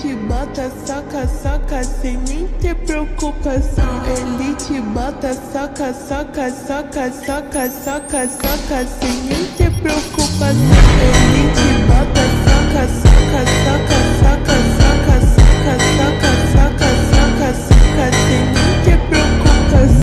te bota, saca, saca, sem nem ter preocupação. Ele te bota, saca, saca, saca, saca, saca, saca, sem nem ter preocupação. Ele te